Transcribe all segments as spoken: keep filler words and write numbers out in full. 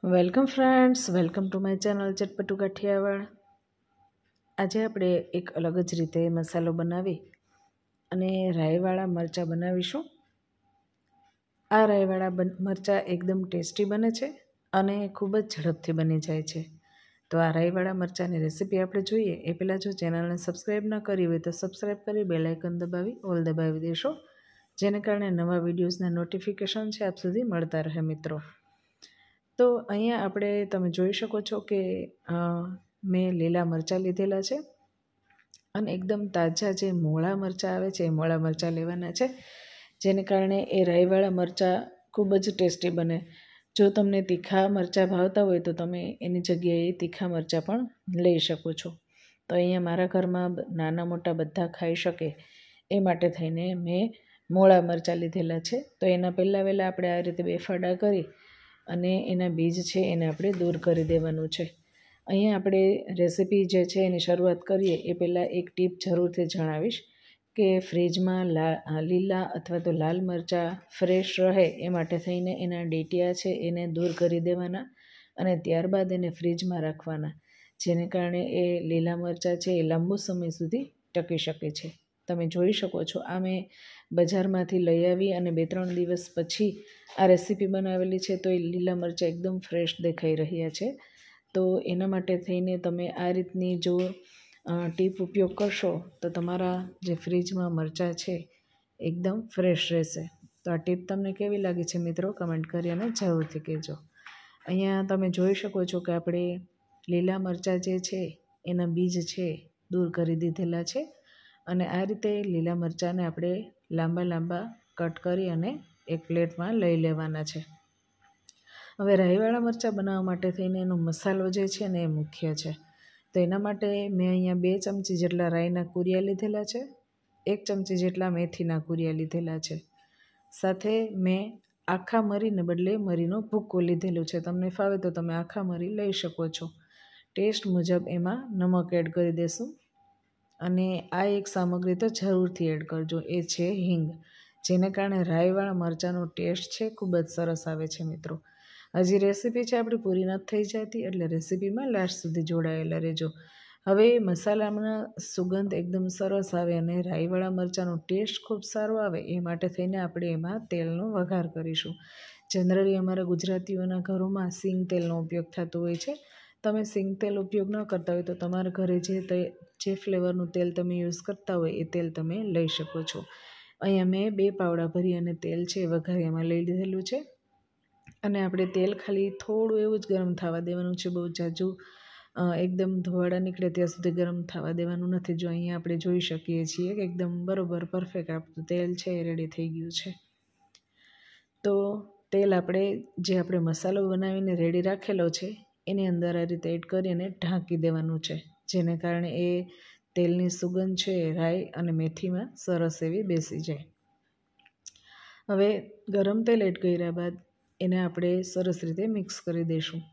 Welcome friends, welcome to my channel ચટપટુ કાઠિયાવાડ। આજે આપણે એક અલગ જ રીતે મસાલો બનાવી અને રાઈવાળા મરચાં બનાવીશું। આ રાઈવાળા મરચાં એકદમ ટેસ્ટી બને છે અને ખૂબ જ ઝડપથી બની જાય છે। તો આ રાઈવાળા મરચાંની રેસીપી આપણે જોઈએ એ પહેલાં જો ચેનલને સબસ્ક્રાઈબ ન કરી હોય તો સબસ્ક્રાઈબ કરી બેલ આઇકન દબાવી ઓલ દબાવી દેશો, જેને કારણે નવા વિડીયોઝના નોટિફિકેશન છે આપ સુધી મળતા રહે મિત્રો। તો અહીંયા આપણે તમે જોઈ શકો છો કે મેં લીલા મરચાં લીધેલા છે અને એકદમ તાજા જે મોળા મરચાં આવે છે એ મોળા મરચાં લેવાના છે, જેને કારણે એ રાઈવાળા મરચાં ખૂબ જ ટેસ્ટી બને। જો તમને તીખા મરચાં ભાવતા હોય તો તમે એની જગ્યાએ તીખા મરચાં પણ લઈ શકો છો। તો અહીંયા મારા ઘરમાં નાના મોટા બધા ખાઈ શકે એ માટે થઈને મેં મોળા મરચાં લીધેલા છે। તો એના પહેલાં વહેલાં આપણે આ રીતે બે ફાડા કરી અને એના બીજ છે એને આપણે દૂર કરી દેવાનું છે। અહીંયા આપણે રેસીપી જે છે એની શરૂઆત કરીએ એ પહેલાં એક ટીપ જરૂરથી જણાવીશ કે ફ્રીજમાં લા લીલા અથવા તો લાલ મરચાં ફ્રેશ રહે એ માટે થઈને એના ડેટિયા છે એને દૂર કરી દેવાના અને ત્યારબાદ એને ફ્રીજમાં રાખવાના, જેને કારણે એ લીલા મરચાં છે એ લાંબો સમય સુધી ટકી શકે છે। તમે જોઈ શકો છો આ મેં બજારમાંથી લઈ આવી અને બે ત્રણ દિવસ પછી આ રેસીપી બનાવેલી છે, તો એ લીલા મરચાં એકદમ ફ્રેશ દેખાઈ રહ્યા છે। તો એના માટે થઈને તમે આ રીતની જો ટીપ ઉપયોગ કરશો તો તમારા જે ફ્રીજમાં મરચાં છે એકદમ ફ્રેશ રહેશે। તો આ ટીપ તમને કેવી લાગી છે મિત્રો, કમેન્ટ કરી અને જરૂરથી કહેજો। અહીંયા તમે જોઈ શકો છો કે આપણે લીલા મરચાં જે છે એના બીજ છે દૂર કરી દીધેલા છે અને આ રીતે લીલા મરચાંને આપણે લાંબા લાંબા કટ કરી અને એક પ્લેટમાં લઈ લેવાના છે। હવે રાઈવાળા મરચાં બનાવવા માટે થઈને એનો મસાલો જે છે ને એ મુખ્ય છે। તો એના માટે મેં અહીંયા બે ચમચી જેટલા રાઈના કુરિયા લીધેલા છે, એક ચમચી જેટલા મેથીના કુરિયા લીધેલા છે, સાથે મેં આખા મરીને બદલે મરીનો ભૂક્કો લીધેલો છે। તમને ફાવે તો તમે આખા મરી લઈ શકો છો। ટેસ્ટ મુજબ એમાં નમક એડ કરી દેશું અને આ એક સામગ્રી તો જરૂરથી એડ કરજો, એ છે હિંગ, જેને કારણે રાઈવાળા મરચાંનો ટેસ્ટ છે ખૂબ જ સરસ આવે છે મિત્રો। હજી રેસીપી છે આપણી પૂરી નથી થઈ જતી, એટલે રેસીપીમાં લાસ્ટ સુધી જોડાયેલા રહેજો। હવે મસાલામાં સુગંધ એકદમ સરસ આવે અને રાઈવાળા મરચાંનો ટેસ્ટ ખૂબ સારો આવે એ માટે થઈને આપણે એમાં તેલનો વઘાર કરીશું। જનરલી અમારા ગુજરાતીઓના ઘરોમાં સિંગ તેલનો ઉપયોગ થતો હોય છે। તમે સિંગ તેલ ઉપયોગ ન કરતા હોય તો તમારા ઘરે જે તે જે ફ્લેવરનું તેલ તમે યુઝ કરતા હોય એ તેલ તમે લઈ શકો છો। અહીંયા મેં બે પાવડા ભરી અને તેલ છે વઘારિયામાં લઈ લીધેલું છે અને આપણે તેલ ખાલી થોડું એવું જ ગરમ થવા દેવાનું છે, બહુ જાજુ એકદમ ધોવાળા નીકળે ત્યાં સુધી ગરમ થવા દેવાનું નથી। જો અહીંયા આપણે જોઈ શકીએ છીએ કે એકદમ બરાબર પરફેક્ટ આપણું તેલ છે એ રેડી થઈ ગયું છે। તો તેલ આપણે જે આપણે મસાલો બનાવીને રેડી રાખેલો છે એની અંદર આ રીતે એડ કરી અને ઢાંકી દેવાનું છે, જેને કારણે એ તેલની સુગંધ છે રાઈ અને મેથીમાં સરસ એવી બેસી જાય। હવે ગરમ તેલ એડ કર્યા બાદ એને આપણે સરસ રીતે મિક્સ કરી દઈશું।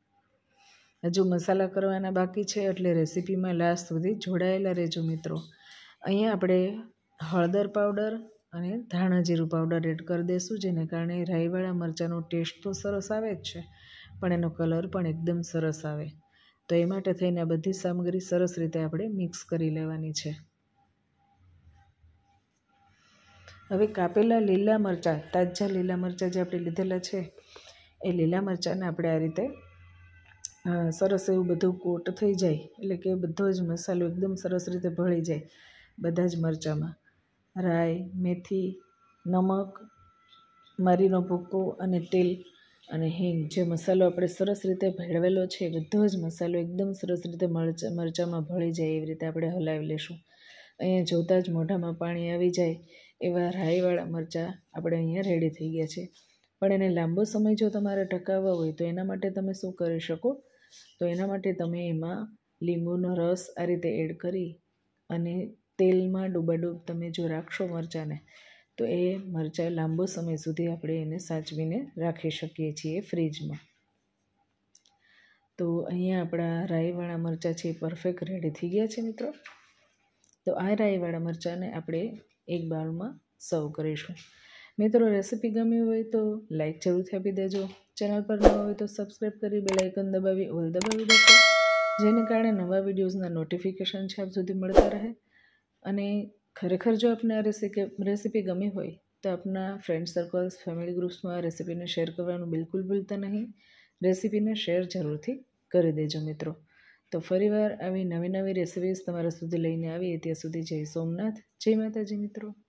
હજુ મસાલા કરવાના બાકી છે એટલે રેસીપીમાં લાસ્ટ સુધી જોડાયેલા રહેજો મિત્રો। અહીંયા આપણે હળદર પાવડર અને ધાણા જીરું પાવડર એડ કરી દઈશું, જેને કારણે રાઈવાળા મરચાંનો ટેસ્ટ તો સરસ આવે જ છે પણ એનો કલર પણ એકદમ સરસ આવે। તો એ માટે થઈને આ બધી સામગ્રી સરસ રીતે આપણે મિક્સ કરી લેવાની છે। હવે કાપેલા લીલા મરચાં, તાજા લીલા મરચાં જે આપણે લીધેલા છે એ લીલા મરચાંને આપણે આ રીતે સરસ એવું બધું કોટ થઈ જાય, એટલે કે બધો જ મસાલો એકદમ સરસ રીતે ભળી જાય બધા જ મરચાંમાં, રાઈ, મેથી, નમક, મરીનો ભૂક્કો અને તેલ અને હિંગ જે મસાલો આપણે સરસ રીતે ભેળવેલો છે બધો જ મસાલો એકદમ સરસ રીતે મરચા મરચાંમાં ભળી જાય એવી રીતે આપણે હલાવી લઈશું। અહીંયા જોતાં જ મોઢામાં પાણી આવી જાય એવા રાઈવાળા મરચાં આપણે અહીંયા રેડી થઈ ગયા છે। પણ એને લાંબો સમય જો તમારે ટકાવવા હોય તો એના માટે તમે શું કરી શકો, તો એના માટે તમે એમાં લીંબુનો રસ આ રીતે એડ કરી અને તેલમાં ડૂબાડૂબ તમે જો રાખશો મરચાંને તો એ મરચાં લાંબો સમય સુધી આપણે એને સાચવીને રાખી શકીએ છીએ ફ્રીજમાં। તો અહીંયા આપણા રાઈવાળા મરચાં છે પરફેક્ટ રેડી થઈ ગયા છે મિત્રો। તો આ રાઈવાળા મરચાંને આપણે એક બાઉલમાં સર્વ કરીશું। મિત્રો રેસીપી ગમી હોય તો લાઈક જરૂરથી આપી દેજો. ચેનલ પર નવા હોય તો સબસ્ક્રાઈબ કરી બેલ આઇકન દબાવી ઓલ દબાવી દેજો, જેને કારણે નવા વિડીયોઝના નોટિફિકેશન છે આપ સુધી મળતા રહે. અને ખરેખર જો આપને આ રેસીપી રેસીપી ગમી હોય તો આપના ફ્રેન્ડ સર્કલ્સ, ફેમિલી ગ્રુપ્સમાં આ રેસીપીને શેર કરવાનું બિલકુલ ભૂલતા નહીં. રેસીપીને શેર જરૂરથી કરી દેજો મિત્રો. તો ફરીવાર આવી નવી નવી રેસીપીઝ તમારા સુધી લઈને આવીએ ત્યાં સુધી જય સોમનાથ, જય માતાજી મિત્રો.